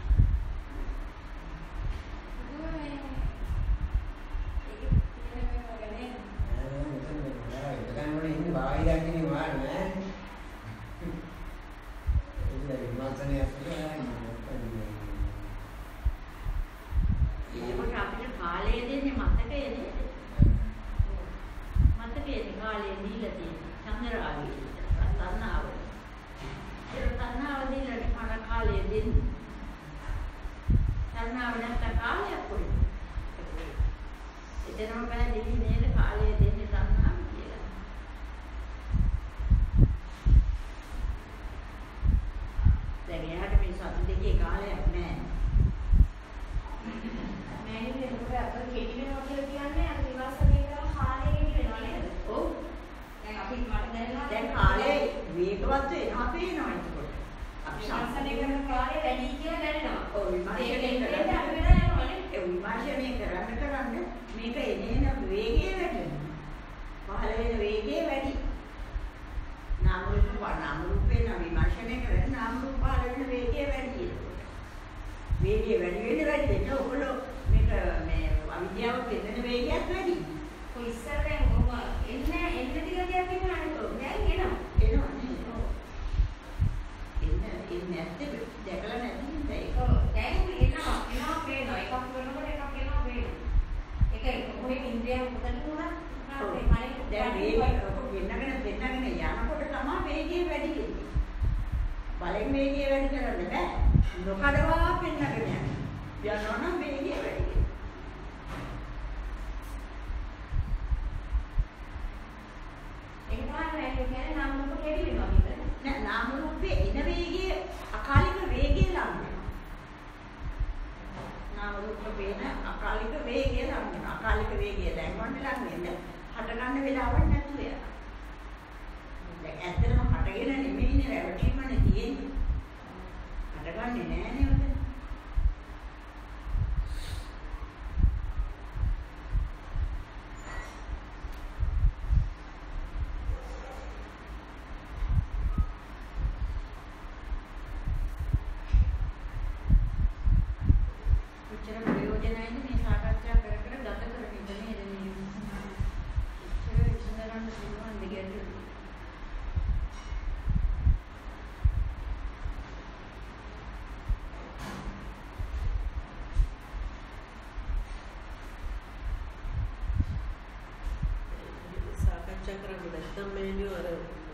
නැත්තම් මේනියෝ අර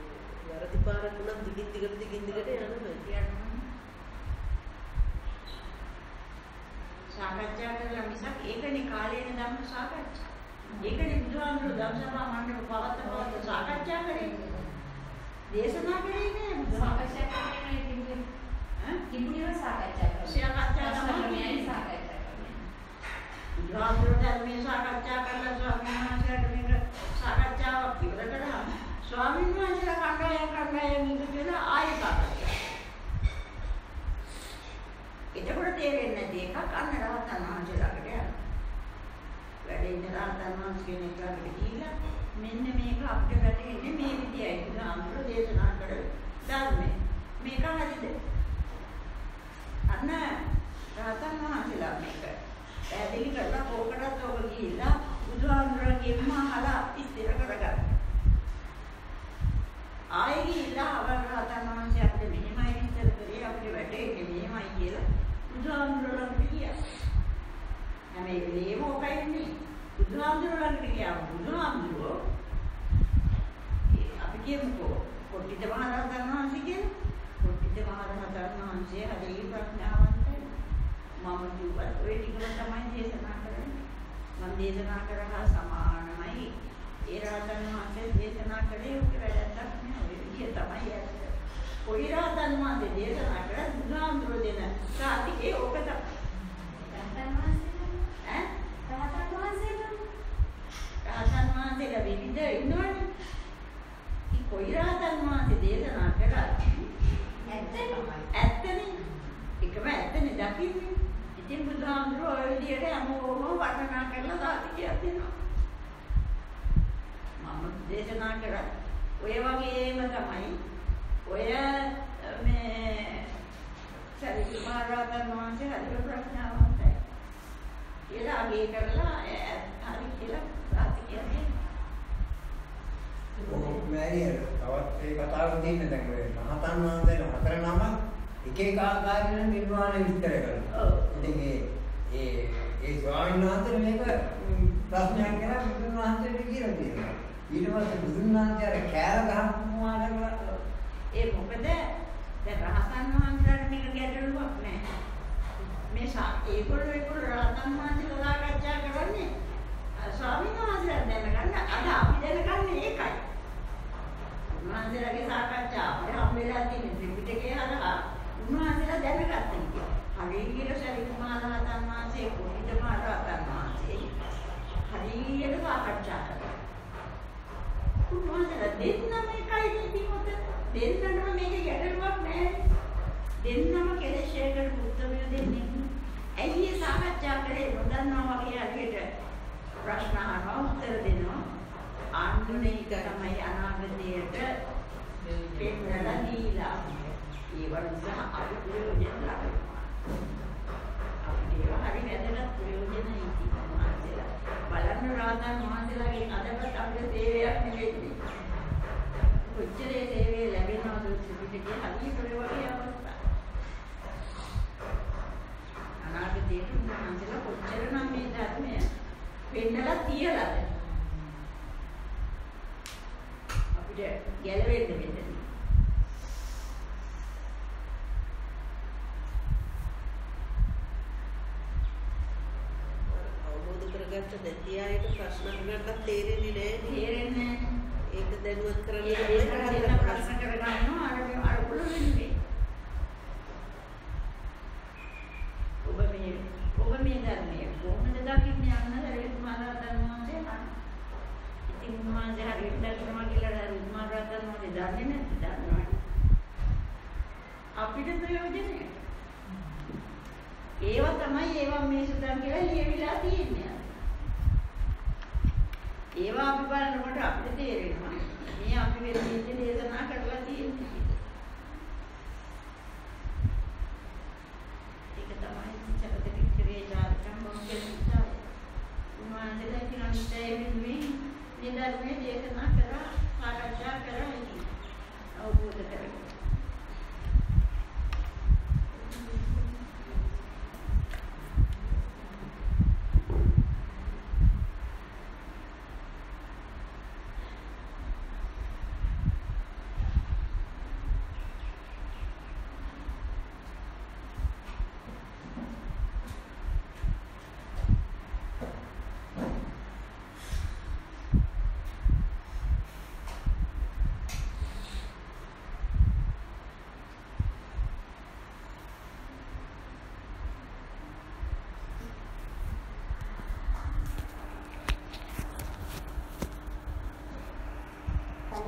වරදි පාරක් උනත් දිගින් දිගට යනවා. සාකච්ඡා කරලා මිසක් ඒකනේ කාලේන ධම්ම සාකච්ඡා. ඒකනේ බුදුහාමුදුරුවෝ ධම්සභා මණ්ඩප පවත්වන සාකච්ඡා කරේ. දේශනා කරේ නෑ. සාකච්ඡා කරන්නේ තිබුණේව සාකච්ඡා ක්‍රමයයි සාකච්ඡා ක්‍රමය. බුදුහාමුදුරුවෝ ධර්මයේ සාකච්ඡා කරලා ස්වාමීන් වහන්සේලාට මේක සාකච්ඡාවක් ඉවර කරාම ස්වාමීන් වහන්සේලා කණ්ඩායම් ඉඳ කියලා ආයෙ සාකච්ඡා. එතකොට තේරෙන්නේ නැති එකක් අන්න රහතන් වහන්සේලාට යනවා. වැඩේ ඉන්න රහතන් වහන්සේ කෙනෙක් ළඟට ගිහිල්ලා මෙන්න මේක අපිට වැටෙන්නේ මේ විදියයි කියලා අනුර දේශනා කර ධර්මයේ. මේක හරිද? අන්න රහතන් වහන්සේලා මේක පැහැදිලි කරලා කෝකටත් ඔබ ගිහිල්ලා බුදුහාමුදුරන්ගෙන්ම අහලා ඉස්තර කරගන්න. ආයෙ ගිහිල්ලා රහතන් වහන්සේ අපිට මෙහෙමයි ඉස්තර කරේ අපිට වැටෙන්නේ මෙහෙමයි කියලා බුදුහාමුදුරන්ට කියනවා. හැම වෙලේම ඔකයිනේ. බුදුහාමුදුරන්ට කියනවා බුදුහාමුදුරෝ අපි කියමුකෝ කොට්ටිත මහ රහතන් වහන්සේ කියන්නේ කොට්ටිත මහ රහතන් වහන්සේ හරි ප්‍රඥාවන්තයි. මම කිව්වත් ඔය ටිකම තමයි දේශනා කරන්නේ. මම දේශනා කරලා සමානමයි. ඒ රහතන් වහන්සේ දේශනා කරේ ඔක වැරද්දක් නෑ. ඔය විදිය තමයි ඇත්ත. කොයි රහතන් වහන්සේ දේශනා කරත් බුදුහාමුදුරෝ දෙන සාතිකේ ඕක තමයි. රහතන් වහන්සේලා රහතන් වහන්සේලා විවිධ ඉන්නවනේ. ඒ කොයි රහතන් වහන්සේ දේශනා කරත් ඇත්තනේ. එකම ඇත්තනේ දකින්නේ. ඉතින් බුදුහාමුදුරුවෝ ඔය විදියට හැමෝම වර්ණනා කරලා සාතිකයක් දෙනවා. මම දේශනා කරා ඔය වගේම තමයි ඔය මේ සරියුත් මහ රහතන් වහන්සේ හරි ප්‍රඥාවන්තයි. කියලා අගේ කරලා හරි කියලා සාතිකයක් දෙනවා. ඔව් මෑරියල් තවත් ඒ කතාව තියෙන දැන් ඔය රහතන් වහන්සේලා හතර නම එක එක ආකාරයෙන් නිර්වාණය විස්තර කරනවා. ඔව්. ඉතින් ඒ ස්වාමීන් වහන්සේ මේක ප්‍රශ්නයක් කරලා බුදුන් වහන්සේට කියලා තියෙනවා. ඊට පස්සේ බුදුන් වහන්සේ අර කෑර ගහපුවා කරලා ඒ මොකද දැන් රහතන් වහන්සේලාට මේක ගැටලුවක් නෑ. මේ ඒගොල්ලෝ රහතන් වහන්සේලා සාකච්ඡා කරන්නේ ස්වාමීන් වහන්සේලා දැනගන්න අද අපි දැනගන්නේ ඒකයි. උන්වහන්සේලාගේ සාකච්ඡා අපිට හම් වෙලා තියෙන ත්‍රිපිටකය හරහා උන්වහන්සේලා දැනගත්තා කියලා. හරියට සරියුත් මහ රහතන් වහන්සේ කොටිත මහ රහතන් වහන්සේ හරියට සාකච්ඡා කරා. උන්වහන්සේලා දෙන්නම එකයි ඉතිමොත දෙන්නම මේක ගැටලුවක් නෑ. දෙන්නම කෙලෙෂයකට උත්තරය දෙන්නේ. ඇයි ඒ සාකච්ඡා කරේ නොදන්නවා වගේ හරියට ප්‍රශ්න අහනවා උත්තර දෙනවා. ආන්දුනේ තමයි අනාගතයට පෙන්නලා දීලා. ඒ වගේ අපි ප්‍රයෝජන ලබනවා. අපිට හරි වැදගත් ප්‍රයෝජන ඉතිමහන්සලා. බලන්න රහතන් වහන්සේලාගේ අදටත් අපිට සේවයක් නෙවෙයි. කොච්චර සේවය ලැබෙනවද ත්‍රිපිටකයේ හරි ප්‍රයෝගය අවස්ථා. අනාගතයේ උන්වහන්සේලා කොච්චර නම් මේ ධර්මය පෙන්නලා තියලාද අපිට ගැලවෙන්න වෙන්නේ. අවබෝධ කරගත්ත නැති අයට ප්‍රශ්න අහන්නත් තේරෙන්නේ නැහැ. තේරෙන්නේ නැහැ. ඒක දැනුවත් කරගන්න ඒක ප්‍රශ්න කරගන්නවා අර පුළුවෙන්නේ. ඔබ මේ ධර්මයේ කොහොමද දකින්නේ යන්න සරියුත් මහ රහතන් වහන්සේ අහන. ඉතින් උන්වහන්සේ හරියට දක්වනවා කියලා සරියුත් මහ රහතන් වහන්සේ දන්නේ නැති දන්නවනේ. අපිට ප්‍රයෝජනය. ඒවා තමයි ඒවා මේ සුතන් කියලා ලියවිලා තියෙන්නේ. ඒවා අපි බලනකොට අපිට තේරෙනවා මේ අපි වෙන්නේ දේශනා කරලා තියෙන්නේ. ඒක තමයි චරිතවික්‍රේ ජාතකම් මොකක්ද? උන්වහන්සේලා කියන අනිත්‍යයෙන් මේ ධර්මයේ දේශනා කරා සාකච්ඡා කරා ඉති. අවබෝධ කරගන්න.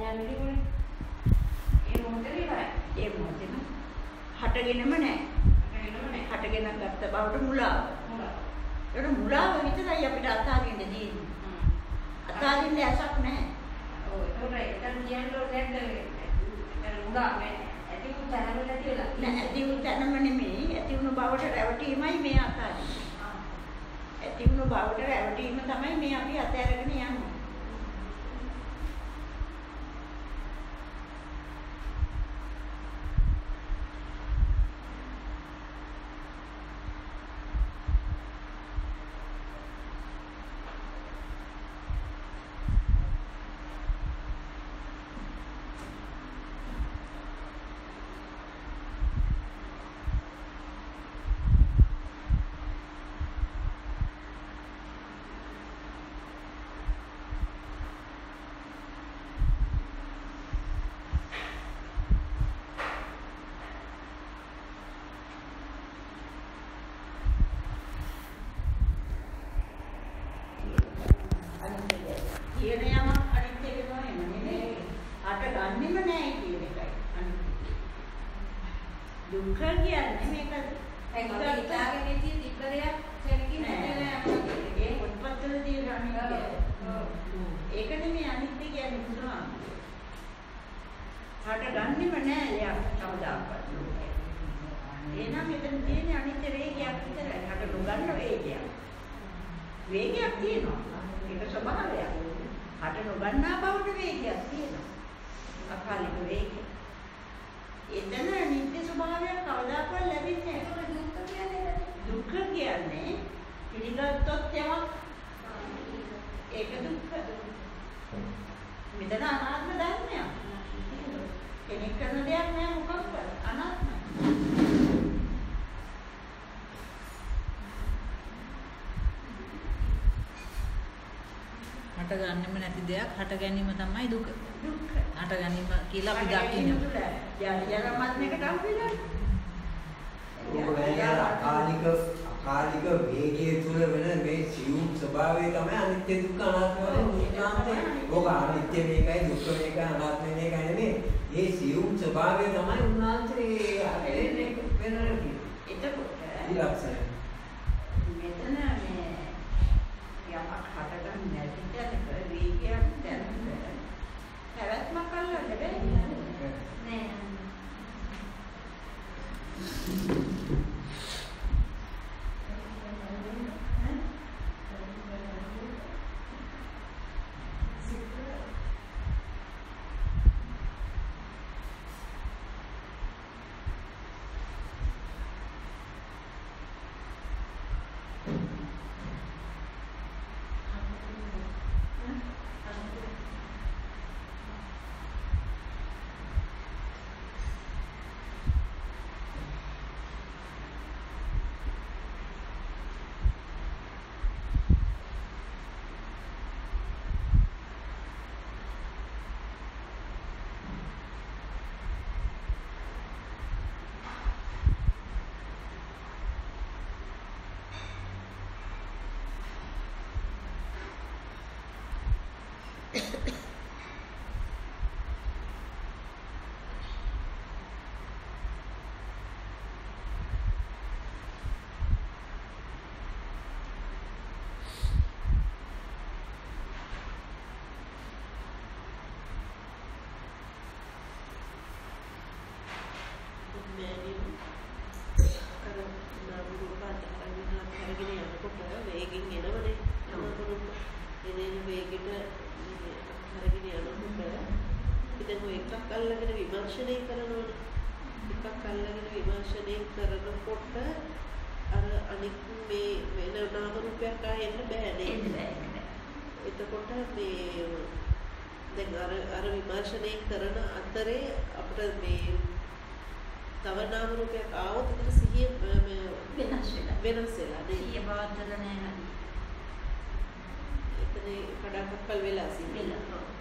යන්න තිබුණේ. ඒ මොහොතේ ඉවරයි. ඒ මොහොතේම හටගෙනම නැහැ. හටගෙන ගත්ත බවට මුලාව. ඒක මුලාව විතරයි අපිට අතාරින්න තියෙන්නේ. අතාරින්න ඇසක් නැහැ. ඔව් ඒකට එතන කියන්නේ නැද්ද? මුලා මේ ඇති උන් තැනම නැති වෙලා. නෑ ඇති උන් තැනම නෙමෙයි. ඇති උණු බවට රැවටීමයි මේ අතාරින්නේ. ඇති උණු බවට රැවටීම තමයි මේ අපි අතහැරගෙන යන්නේ. කියන යමක් අනිත් එක තමයි නෙමෙයි. අට ගන්නෙම නෑ කියන එකයි. දුක්ඛ කියන්නේ මේක දැන් අපි හිතාගෙන ඉති තිබ්බ දෙයක් සෙනකින් නැතේ අපිට. ඒ පොත්පත්වල තියෙන අනිත්‍ය. ඒක නෙමෙයි අනිත්‍ය කියන්නේ බුදුහාම. අට ගන්නෙම නෑ යක් කවදාවත්. එහෙනම් මෙතන තියෙන අනිත්‍ය වේගයක් විතරයි. අට නොගන්න වේගයක්. වේගයක් තියෙනවා. ඒක ස්වභාවයක්. අට නොගන්නා බවට වේගයක් තියෙනවා. අකාලික වේගය. එතන නිත්‍ය ස්වභාවයක් කවදාකවත් ලැබෙන්නේ නැහැ. දුක්ඛ කියන්නේ පිළිගත්තොත් යමක් ඒක දුක්ඛ. මෙතන අනාත්ම ධර්මයක්. කෙනෙක් කරන දෙයක් නෑ මොකක්ද? අනාත්මයි. හට ගන්නෙම නැති දෙයක් හට ගැනීම තමයි දුක. දුක්ඛ. හට ගැනීම කියලා අපි දකින්නේ. ජරමත්නයකට අහු වෙලා. අකාලික වේගයේ තුල වෙන මේ සියුම් ස්වභාවය තමයි අනිත්‍ය දුක්ඛ අනාත්ම වලින්. ඔබ අනිත්‍ය මේකයි දුක්ඛ මේකයි අනාත්ම මේකයි නෙමෙයි. මේ සියුම් ස්වභාවය තමයි උන්වහන්සේ අරෙන්නේ වෙනරකි. එතකොට ඉලක්ෂණය. මෙතන මේ යමක් හටගන්න නැති තැනක වේගයක් දැනගන්න පැවැත්මක් අල්ලන්න බැහැ නෑ. අල්ලගෙන විමර්ශනය කරනවනේ. එකක් අල්ලගෙන විමර්ශනය කරනකොට අර අනිත් මේ වෙන නාම රූපයක් ආයෙන්න බෑ නේද? එතකොට මේ දැන් අර විමර්ශනය කරන අතරේ අපිට මේ තව නාම රූපයක් ආවොත් ඒක සිහිය වෙනස් වෙලා සිහිය පවත්තල නැහැ. එතන කඩාකප්පල් වෙලා සිහිය.